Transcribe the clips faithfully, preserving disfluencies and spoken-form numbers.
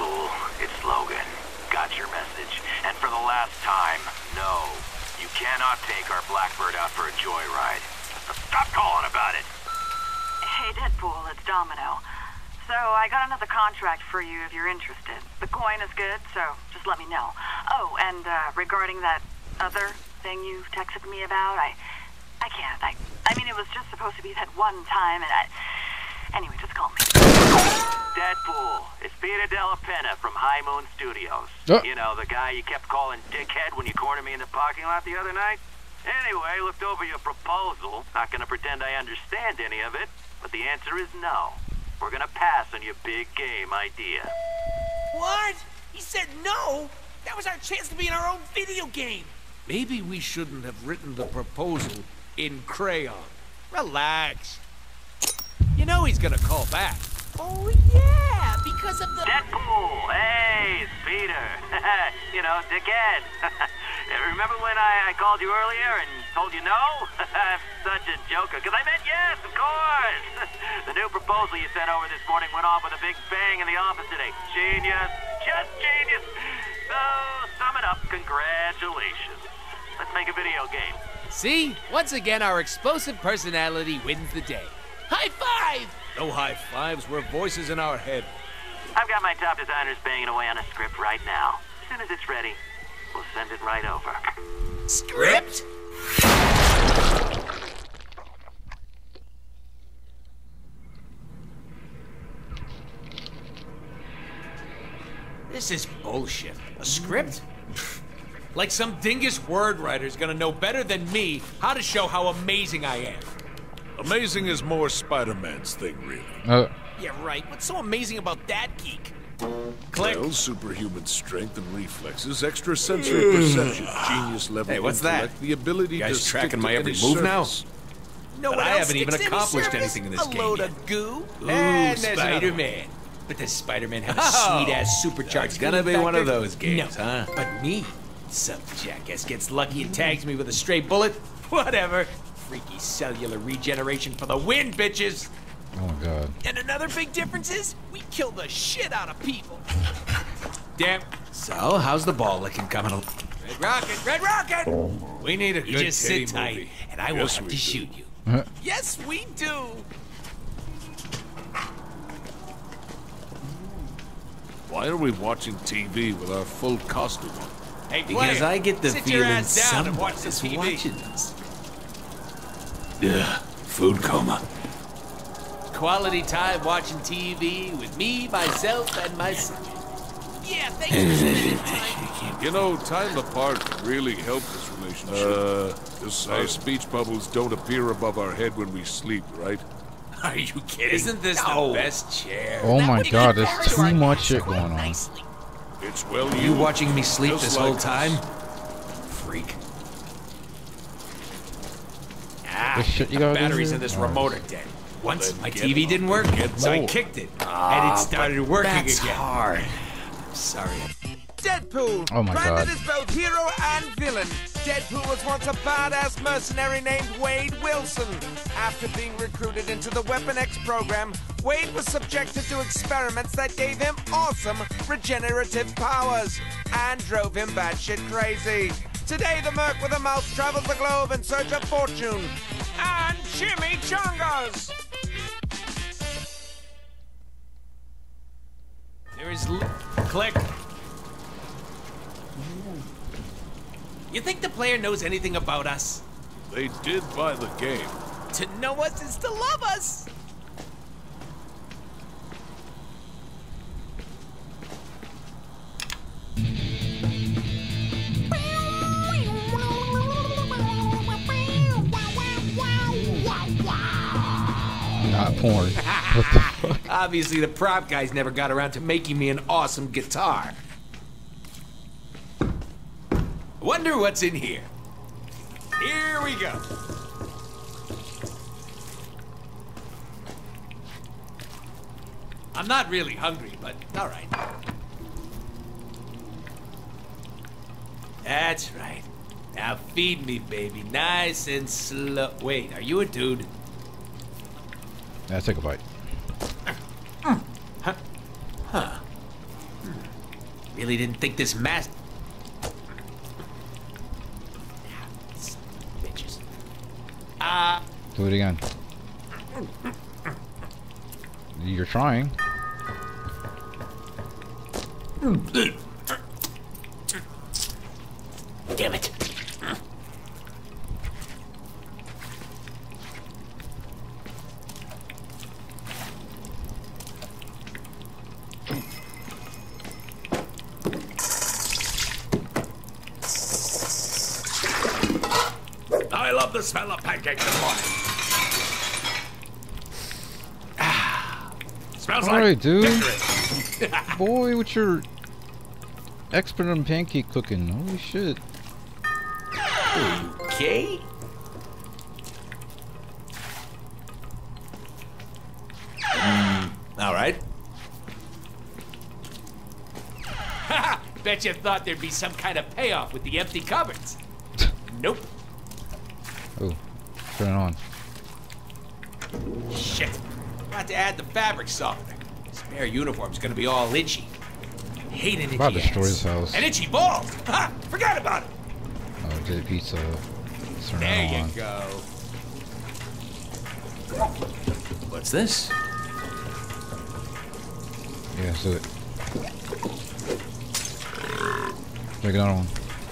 Deadpool, it's Logan. Got your message. And for the last time, no. You cannot take our Blackbird out for a joyride. Stop calling about it! Hey, Deadpool, it's Domino. So, I got another contract for you if you're interested. The coin is good, so just let me know. Oh, and uh, regarding that other thing you texted me about, I... I can't. I, I mean, it was just supposed to be that one time, and I... Anyway, just call me. Deadpool, it's Peter Della Penna from High Moon Studios. Oh. You know, the guy you kept calling dickhead when you cornered me in the parking lot the other night? Anyway, looked over your proposal. Not gonna pretend I understand any of it, but the answer is no. We're gonna pass on your big game idea. What? He said no? That was our chance to be in our own video game. Maybe we shouldn't have written the proposal in crayon. Relax. You know he's gonna call back. Oh, yeah, because of the... Deadpool! Hey, it's Peter. You know, dickhead. Remember when I, I called you earlier and told you no? I'm such a joker, because I meant yes, of course. The new proposal you sent over this morning went off with a big bang in the office today. Genius. Just genius. So, sum it up, congratulations. Let's make a video game. See? Once again, our explosive personality wins the day. High five! No high fives, we're voices in our head. I've got my top designers banging away on a script right now. As soon as it's ready, we'll send it right over. Script? This is bullshit. A script? Like some dingus word writer's gonna know better than me how to show how amazing I am. Amazing is more Spider-Man's thing, really. Uh, Yeah, right. What's so amazing about that geek? Click. Well, superhuman strength and reflexes, extrasensory perception, genius level Hey, what's intellect, that? the ability You guys to stick tracking to my every any move now? surface. No But one I else haven't even sticks to any accomplished surface? anything in this a game load yet. of goo? And there's Spider-Man. But does Spider-Man have a Oh, sweet-ass supercharged it's gonna be factor? one of those games, no, huh? But me, some jackass gets lucky and tags me with a stray bullet. Whatever. Freaky cellular regeneration for the win, bitches. oh my god. And another big difference is, we kill the shit out of people. Damn. So, how's the ball looking coming along? Red Rocket, Red Rocket! We need a You good just kitty sit tight, movie. and I won't Yes, have we to do. shoot you. Yes, we do. Why are we watching T V with our full costume on? Hey, Because player, I get the sit your feeling ass down and watch the someone T is V. watching us. Ugh, food coma. Quality time watching T V with me, myself, and my son. Yeah, thanks for spending time. You know, time apart can really help this relationship. Uh, just our speech bubbles don't appear above our head when we sleep, right? Are you kidding? Isn't this No. the best chair? Oh That my would god, be there's very too hard much to shit scroll going on. nicely. It's well You used, watching me sleep just this like whole us. time? Freak. Ah, The shit you the gotta do batteries here? in this Oh. remote are dead. Once Then my get T V on didn't the work, get so I on. kicked it, Ah, and it but started working that's again. hard. Sorry. Deadpool, Oh my branded God. as both hero and villain. Deadpool was once a badass mercenary named Wade Wilson. After being recruited into the Weapon X program, Wade was subjected to experiments that gave him awesome regenerative powers and drove him batshit crazy. Today, the Merc with a mouth travels the globe in search of fortune and chimichangas. There is l- click. You think the player knows anything about us? They did buy the game. To know us is to love us. Not porn. What the fuck? Obviously, the prop guys never got around to making me an awesome guitar. Wonder what's in here. Here we go. I'm not really hungry, but all right. That's right. Now feed me, baby, nice and slow. Wait, are you a dude? Yeah, take a bite. Really didn't think this mask... Bitches. Uh... Do it again. You're trying. Damn it. I love the smell of pancakes in the morning. Ah, smells All like right, dude. victory. Boy, with your expert on pancake cooking. Holy shit. Okay. Mm, all right. Bet you thought there'd be some kind of payoff with the empty cupboards. Nope. Oh, turn it on. Shit. Got to add the fabric softener. Spare uniform's gonna be all itchy. Hate an itchy About to destroy ass. his house. And itchy balls. Ha! Forgot about it. Oh, did pizza. Let's turn There it you on. go. What's this? Yeah, let's do it. Take another one.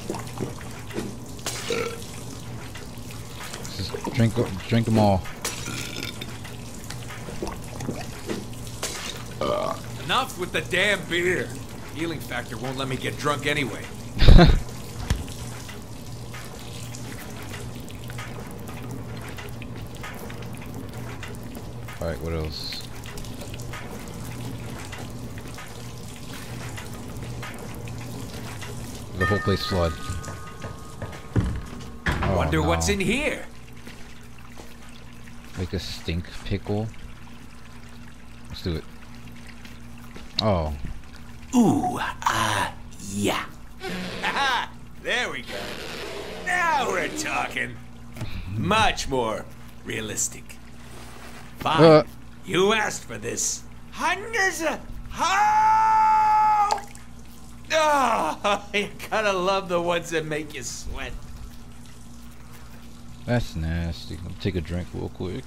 Just drink, drink them all. Enough with the damn beer. Healing factor won't let me get drunk anyway. Alright, what else? The whole place flood. Oh, Wonder no. what's in here. Make a stink pickle. Let's do it. Oh. Ooh, ah, uh, yeah. Aha! There we go. Now we're talking. Much more realistic. Fine. Uh. You asked for this. Hundreds of... Oh! Oh, you gotta love the ones that make you sweat. That's nasty. Let me take a drink real quick.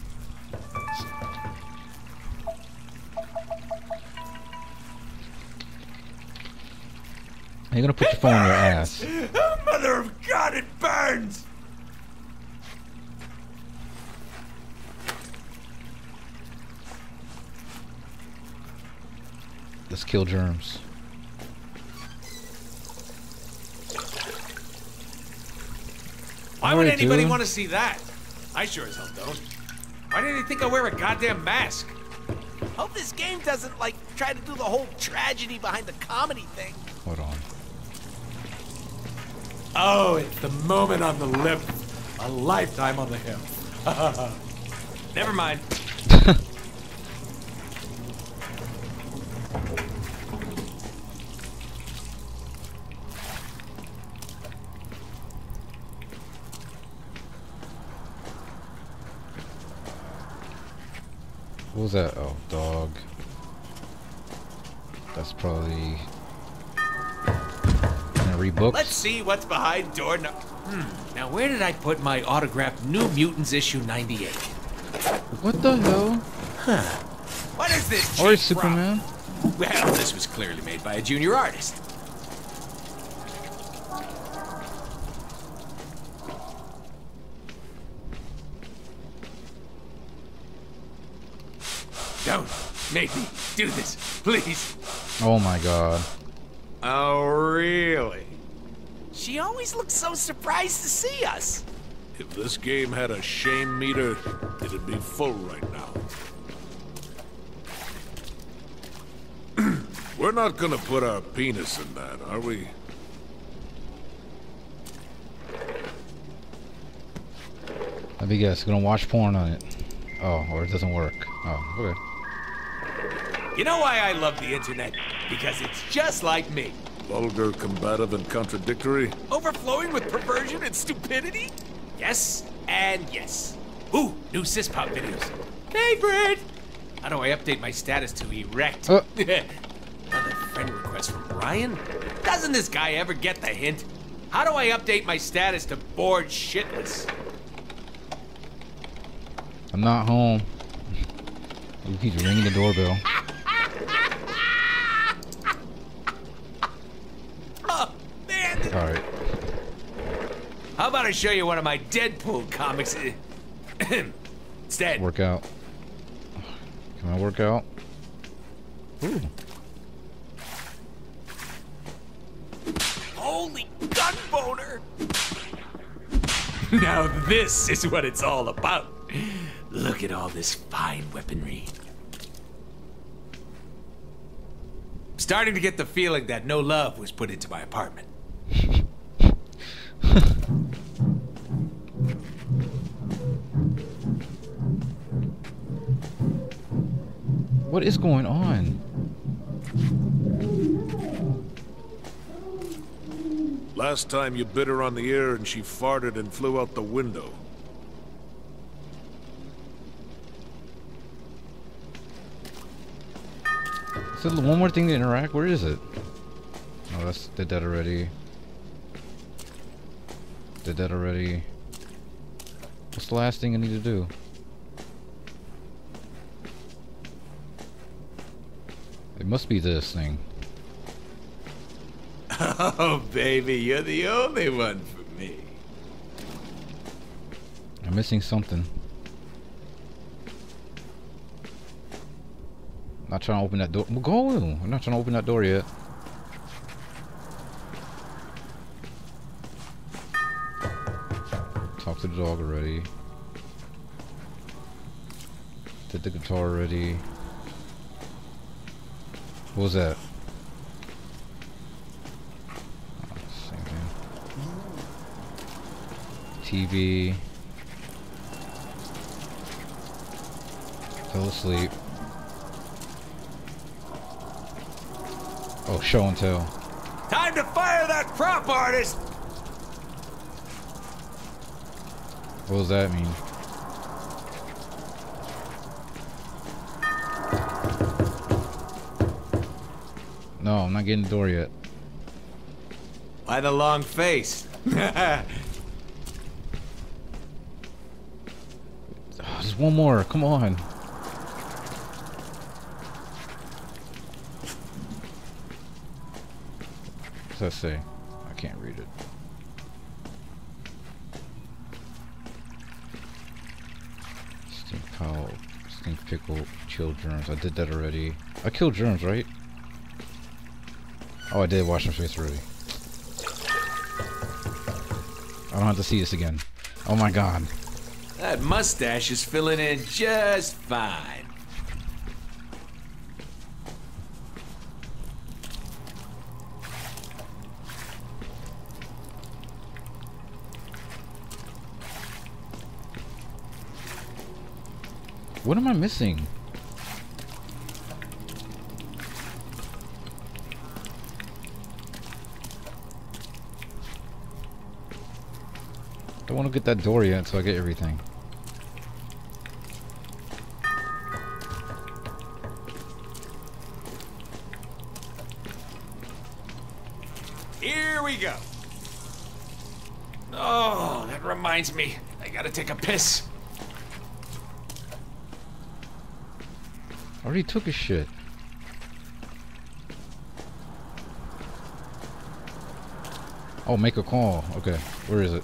You're gonna put your phone in your ass. Oh, mother of God, it burns! Let's kill germs. Why would Alright, anybody dude. want to see that? I sure as hell don't. Why did he think I wear a goddamn mask? Hope this game doesn't, like, try to do the whole tragedy behind the comedy thing. Hold on. Oh, it's the moment on the lip. A lifetime on the hip. Never mind. What was that? Oh, dog. That's probably... Gonna read books? Let's see what's behind door no... Hmm. Now, where did I put my autographed New Mutants issue ninety-eight? What the hell? What is this cheap Alright, prop? Superman. Well, this was clearly made by a junior artist. Don't make me do this, please. Oh my god. Oh, really? She always looks so surprised to see us. If this game had a shame meter, it'd be full right now. We're not gonna put our penis in that, are we? Let me guess. Gonna watch porn on it. Oh, or it doesn't work. Oh, okay. You know why I love the internet? Because it's just like me. Vulgar, combative, and contradictory? Overflowing with perversion and stupidity? Yes, and yes. Ooh, new Syspop videos. Favorite! How do I update my status to erect? Uh. Another friend request from Ryan? Doesn't this guy ever get the hint? How do I update my status to bored shitless? I'm not home. He keeps ringing the doorbell. Oh, man. Alright. How about I show you one of my Deadpool comics? Instead. Work out. Can I work out? Ooh. Holy gun boner! Now this is what it's all about. Look at all this fine weaponry. Starting to get the feeling that no love was put into my apartment. What is going on? Last time you bit her on the ear and she farted and flew out the window. Is there one more thing to interact? Where is it? Oh, that's did that already. Did that already. What's the last thing I need to do? It must be this thing. Oh, baby, you're the only one for me. I'm missing something. Not trying to open that door. Well, go. I'm not trying to open that door yet. Talk to the dog already. Did the guitar already. What was that? Oh, same thing. T V. Fell asleep. Oh, show and tell. Time to fire that prop artist! What does that mean? No, I'm not getting the door yet. Why the long face? Oh, just one more. Come on. What's that say? I can't read it. Stink cow, stink pickle, chill germs. I did that already. I killed germs, right? Oh, I did wash my face already. I don't have to see this again. Oh my god. That mustache is filling in just fine. What am I missing? Don't want to get that door yet until I get everything. Here we go. Oh, that reminds me. I gotta take a piss. I already took a shit. Oh, make a call. Okay, where is it?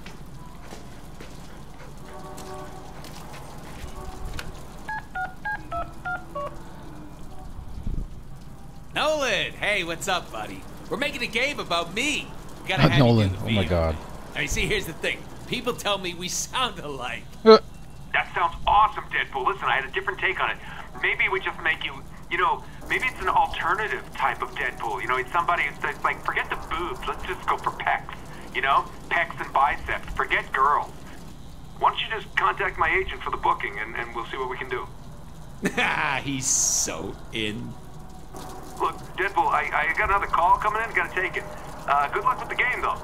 Nolan! Hey, what's up, buddy? We're making a game about me. We gotta have Nolan. you do the Oh my video. god. I mean, see, here's the thing. People tell me we sound alike. Uh, That sounds awesome, Deadpool. Listen, I had a different take on it. Maybe we just make you, you know, maybe it's an alternative type of Deadpool. You know, it's somebody that's like, forget the boobs. Let's just go for pecs. You know, pecs and biceps. Forget girls. Why don't you just contact my agent for the booking, and, and we'll see what we can do. He's so in. Look, Deadpool, I, I got another call coming in. Gotta take it. Uh, good luck with the game, though.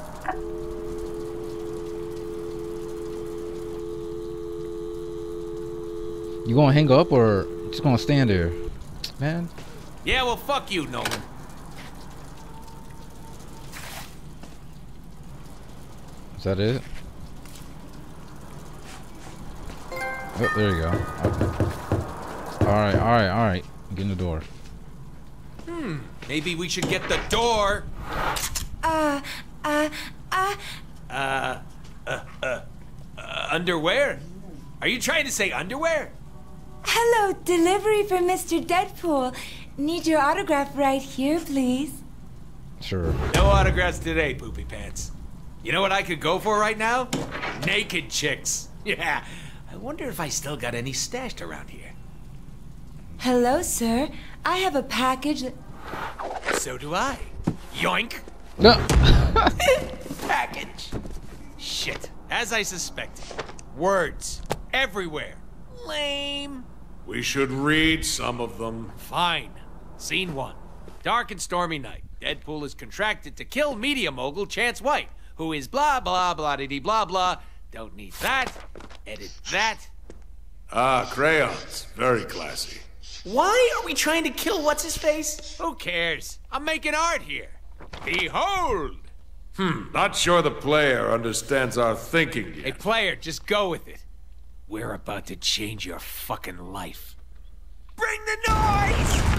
you gonna hang up or just gonna stand there? Man. Yeah, well, fuck you, Nolan. Is that it? Oh, there you go. Alright, alright, alright. Get in the door. Hmm, maybe we should get the door. Uh, uh, uh... Uh, uh, uh, uh, underwear? Are you trying to say underwear? Hello, delivery for Mister Deadpool. Need your autograph right here, please. Sure. No autographs today, Poopy Pants. You know what I could go for right now? Naked chicks. Yeah. I wonder if I still got any stashed around here. Hello, sir. I have a package that... So do I. Yoink. No. Package. Shit. As I suspected. Words. Everywhere. Lame. We should read some of them. Fine. Scene one. Dark and stormy night. Deadpool is contracted to kill media mogul Chance White, who is blah blah blah dee blah blah. Don't need that. Edit that. Ah, crayons. Very classy. Why are we trying to kill what's-his-face? Who cares? I'm making art here. Behold! Hmm, not sure the player understands our thinking Hey, yet. player, just go with it. We're about to change your fucking life. Bring the noise!